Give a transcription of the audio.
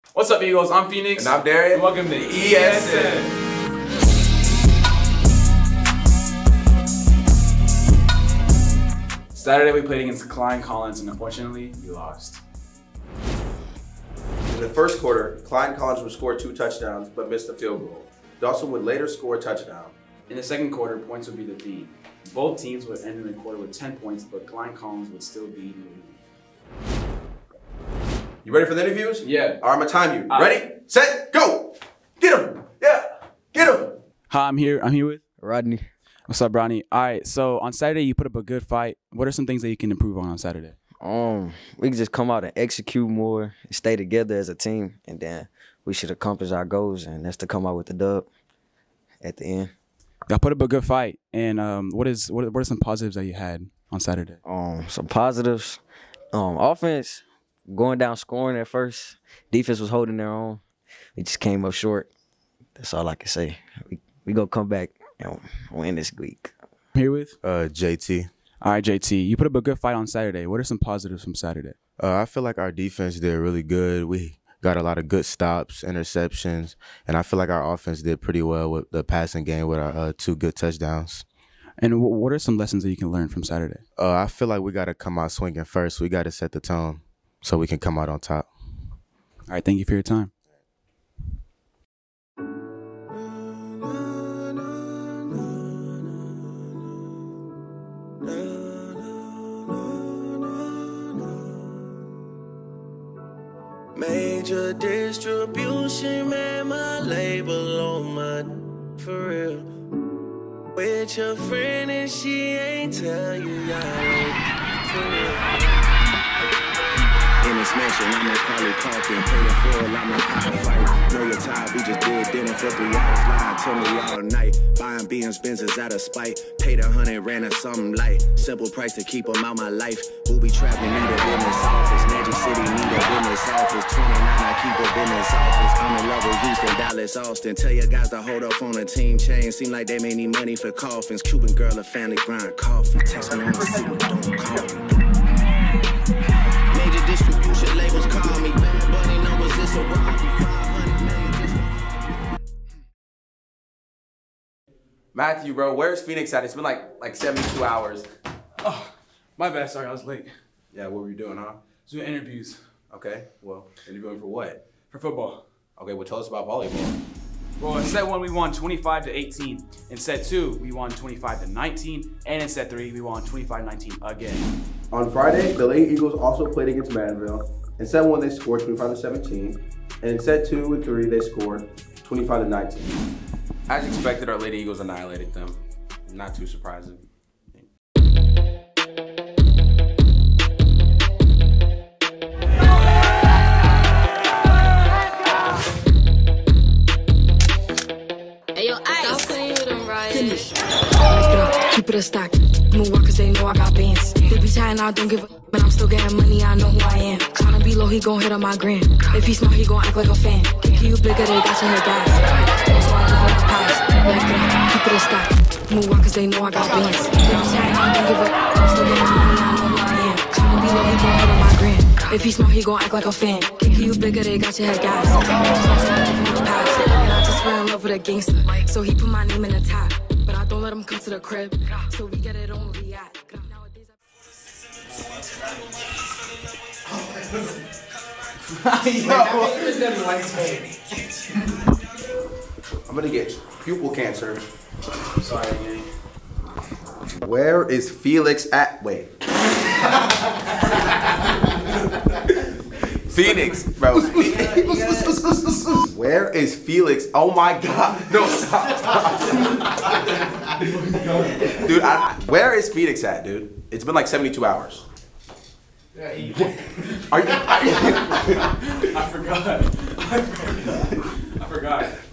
What's up, Eagles? I'm Phoenix. And I'm Darien. And welcome to ESN. Saturday we played against Klein Collins and unfortunately we lost. In the first quarter, Klein Collins would score 2 touchdowns but missed a field goal. Dawson would later score a touchdown. In the second quarter, points would be the theme. Both teams would end in the quarter with 10 points, but Klein Collins would still be in the lead. You ready for the interviews? Yeah. All right, I'm gonna time you. Ready, set, go! Get him! Yeah, get him! Hi, I'm here with Rodney. What's up, Ronnie? All right, so on Saturday you put up a good fight. What are some things that you can improve on Saturday? We can just come out and execute more and stay together as a team, and then we should accomplish our goals, and that's to come out with the dub at the end. Y'all put up a good fight, and what are some positives that you had on Saturday? Some positives. Offense, going down scoring at first. Defense was holding their own. We just came up short. That's all I can say. We gonna come back and win this week. I'm here with JT. All right, JT. You put up a good fight on Saturday. What are some positives from Saturday? I feel like our defense did really good. We got a lot of good stops, interceptions, and I feel like our offense did pretty well with the passing game with our 2 good touchdowns. And what are some lessons that you can learn from Saturday? I feel like we got to come out swinging first. We got to set the tone so we can come out on top. All right, thank you for your time. Major distribution, man, my label on my for real. With your friend and she ain't tell you y'all for real. In this mansion, I'm in Carly Parkin, paying for it, I'm a high fight. Know your time, we just did dinner for 3 hours, lying to me all night. Buying BM's Benzes out of spite. Paid 100, ran or something light. Simple price to keep them out my life. Booby trapping, need a business office. Magic City, need a business office. 29, I keep a business office. I'm in love with Houston, Dallas, Austin. Tell your guys to hold up on a team chain. Seem like they may need money for coffins. Cuban girl, a family grind coffee. Text me on the phone, don't call me. Major distribution labels call me. Bad bunny numbers, it's a robbery. 500 million. Matthew, bro, where's Phoenix at? It's been like 72 hours. Oh, my bad. Sorry, I was late. Yeah, what were you doing, huh? Doing interviews. Okay, well, interviewing for what? For football. Okay, well, tell us about volleyball. Well, in set 1, we won 25-18. In set 2, we won 25-19. And in set 3, we won 25-19 again. On Friday, the Lady Eagles also played against Manville. In set 1, they scored 25-17. And in set 2 and 3, they scored 25-19. As expected, our Lady Eagles annihilated them. Not too surprising. Keep it a stock. Move on cause they know I got bands. They be chatting, I don't give a but I'm still getting money, I know who I am. Tryna be low, he gon' hit on my gram. If he smart, he gon' act like a fan. Think you bigger, they got your head gas. So I give him a pass. Keep it a stock. Move on cause they know I got bands. They be chatting, I don't give a but I'm still getting money, I know who I am. Tryna be low, he gon' hit on my gram. If he smart, he gon' act like a fan. Think you bigger, they got your head gas. So I give him a pass. And I just fell in love with a gangster. So he put my name in the top. But I don't let him come to the crib, so we get it on where we at. I'm gonna get pupil cancer. I'm sorry, man. Where is Felix at? Wait. Phoenix, bro. Where is Felix? Oh my God. No, stop. Dude, where is Phoenix at, dude? It's been like 72 hours. Yeah, Are you? I forgot.